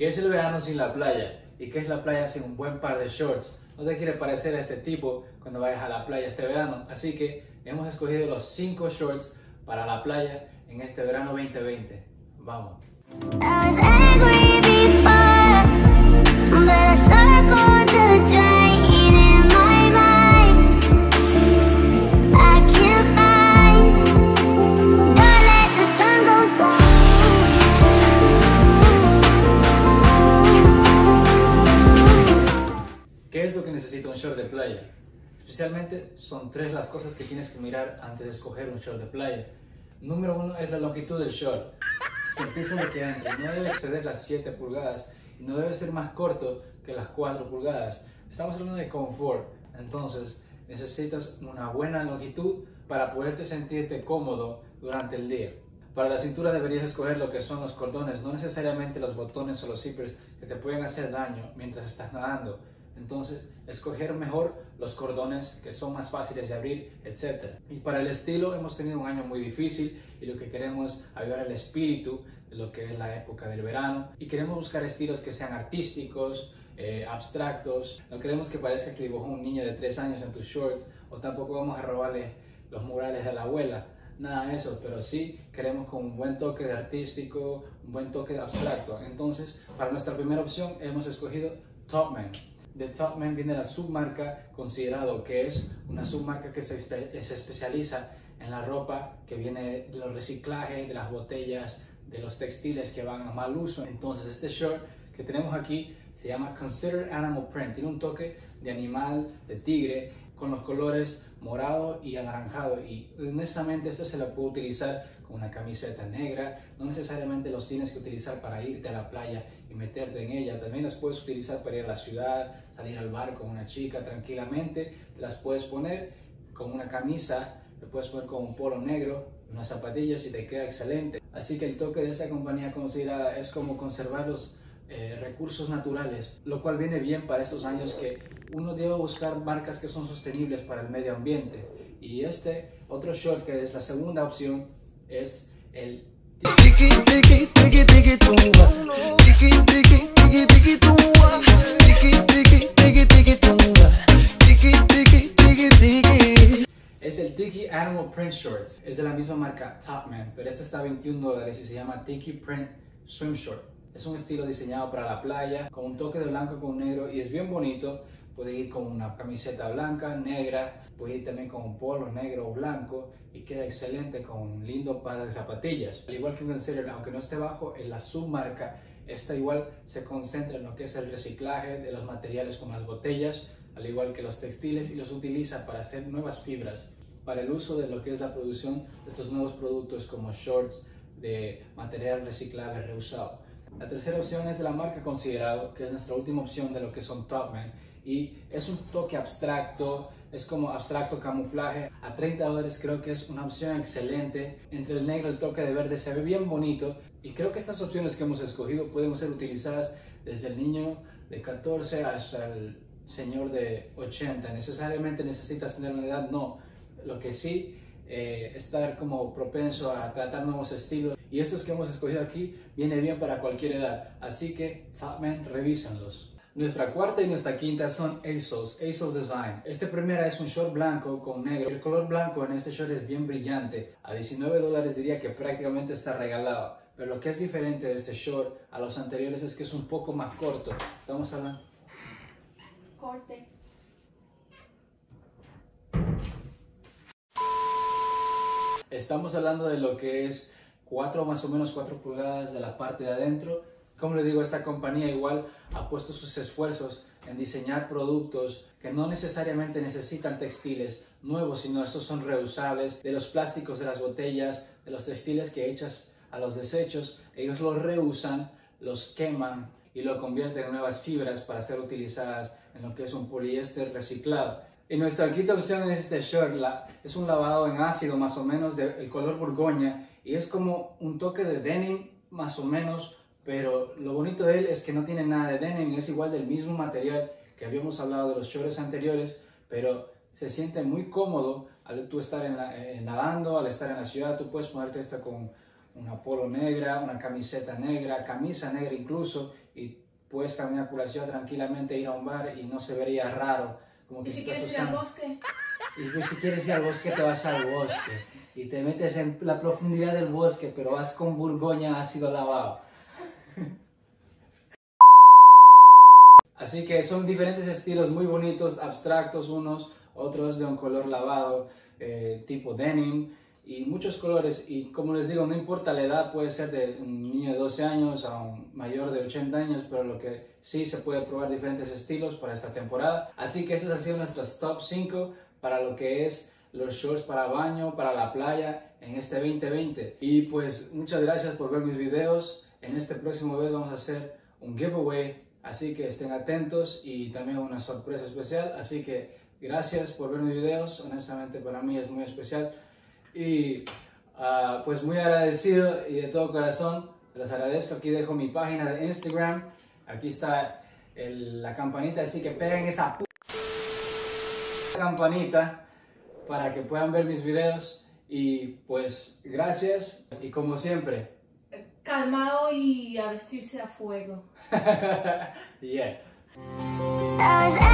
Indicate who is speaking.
Speaker 1: ¿Qué es el verano sin la playa? ¿Y qué es la playa sin un buen par de shorts? No te quiere parecer a este tipo cuando vayas a la playa este verano, así que hemos escogido los 5 shorts para la playa en este verano 2020. Vamos. ¿Qué es lo que necesita un short de playa? Especialmente son 3 las cosas que tienes que mirar antes de escoger un short de playa. Número 1 es la longitud del short. Se empieza de aquí adentro, no debe exceder las 7 pulgadas y no debe ser más corto que las 4 pulgadas. Estamos hablando de confort, entonces necesitas una buena longitud para poderte sentirte cómodo durante el día. Para la cintura deberías escoger lo que son los cordones, no necesariamente los botones o los zippers que te pueden hacer daño mientras estás nadando. Entonces, escoger mejor los cordones que son más fáciles de abrir, etc. Y para el estilo hemos tenido un año muy difícil y lo que queremos es avivar el espíritu de lo que es la época del verano y queremos buscar estilos que sean artísticos, abstractos. No queremos que parezca que dibujó un niño de 3 años en tus shorts o tampoco vamos a robarle los murales de la abuela. Nada de eso, pero sí queremos con un buen toque de artístico, un buen toque de abstracto. Entonces, para nuestra primera opción hemos escogido Topman. De Topman viene la submarca Considerado, que es una submarca que se especializa en la ropa que viene de los reciclajes, de las botellas, de los textiles que van a mal uso. Entonces este short que tenemos aquí se llama Considered Animal Print, tiene un toque de animal, de tigre, con los colores morado y anaranjado, y honestamente esto se lo puede utilizar con una camiseta negra. No necesariamente los tienes que utilizar para irte a la playa y meterte en ella, también las puedes utilizar para ir a la ciudad, salir al bar con una chica tranquilamente. Te las puedes poner con una camisa, te puedes poner con un polo negro, unas zapatillas y te queda excelente. Así que el toque de esta compañía Considerada es como conservar los recursos naturales, lo cual viene bien para estos años que uno debe buscar marcas que son sostenibles para el medio ambiente. Y este otro short, que es la segunda opción, es el Tiki Animal Print Shorts. Es de la misma marca Topman, pero este está a $21 y se llama Tiki Print Swim Short. Es un estilo diseñado para la playa, con un toque de blanco con negro, y es bien bonito. Puede ir con una camiseta blanca, negra, puede ir también con un polo negro o blanco y queda excelente con un lindo par de zapatillas. Al igual que un Considered, aunque no esté bajo en la submarca, esta igual se concentra en lo que es el reciclaje de los materiales como las botellas, al igual que los textiles, y los utiliza para hacer nuevas fibras para el uso de lo que es la producción de estos nuevos productos como shorts de material reciclable reusado. La tercera opción es de la marca Considerado, que es nuestra última opción de lo que son Topman, y es un toque abstracto, es como abstracto camuflaje. A $30 creo que es una opción excelente. Entre el negro y el toque de verde se ve bien bonito, y creo que estas opciones que hemos escogido pueden ser utilizadas desde el niño de 14 hasta el señor de 80. Necesariamente necesitas tener una edad, no. Lo que sí, estar como propenso a tratar nuevos estilos, y estos que hemos escogido aquí viene bien para cualquier edad, así que Topman, revísenlos. Nuestra cuarta y nuestra quinta son ASOS Design. Este primero es un short blanco con negro. El color blanco en este short es bien brillante. A $19 diría que prácticamente está regalado, pero lo que es diferente de este short a los anteriores es que es un poco más corto. Estamos hablando
Speaker 2: corte.
Speaker 1: Estamos hablando de lo que es más o menos 4 pulgadas de la parte de adentro. Como les digo, esta compañía igual ha puesto sus esfuerzos en diseñar productos que no necesariamente necesitan textiles nuevos, sino estos son reusables. De los plásticos de las botellas, de los textiles que echas a los desechos, ellos los reusan, los queman y lo convierten en nuevas fibras para ser utilizadas en lo que es un poliéster reciclado. Y nuestra quinta opción es este short. Es un lavado en ácido más o menos del color borgoña, y es como un toque de denim más o menos, pero lo bonito de él es que no tiene nada de denim, es igual del mismo material que habíamos hablado de los shorts anteriores, pero se siente muy cómodo al tú estar nadando, al estar en la ciudad. Tú puedes ponerte esta con una polo negra, una camiseta negra, camisa negra incluso, y puedes caminar por la ciudad tranquilamente, ir a un bar y no se vería raro. Como que
Speaker 2: ¿Y si quieres ir al bosque?
Speaker 1: Y pues si quieres ir al bosque, te vas al bosque y te metes en la profundidad del bosque, pero vas con Burgoña ácido lavado. Así que son diferentes estilos muy bonitos, abstractos unos, otros de un color lavado, tipo denim, y muchos colores. Y como les digo, no importa la edad, puede ser de un niño de 12 años a un mayor de 80 años, pero lo que sí se puede probar diferentes estilos para esta temporada. Así que esas han sido nuestras top 5 para lo que es los shorts para baño, para la playa en este 2020. Y pues muchas gracias por ver mis videos. En este próximo video vamos a hacer un giveaway, así que estén atentos y también una sorpresa especial. Así que gracias por ver mis videos, honestamente para mí es muy especial. Y pues muy agradecido y de todo corazón, les agradezco. Aquí dejo mi página de Instagram, aquí está la campanita, así que peguen esa campanita para que puedan ver mis videos. Y pues gracias y como siempre,
Speaker 2: Calmado y a vestirse a fuego.
Speaker 1: yeah.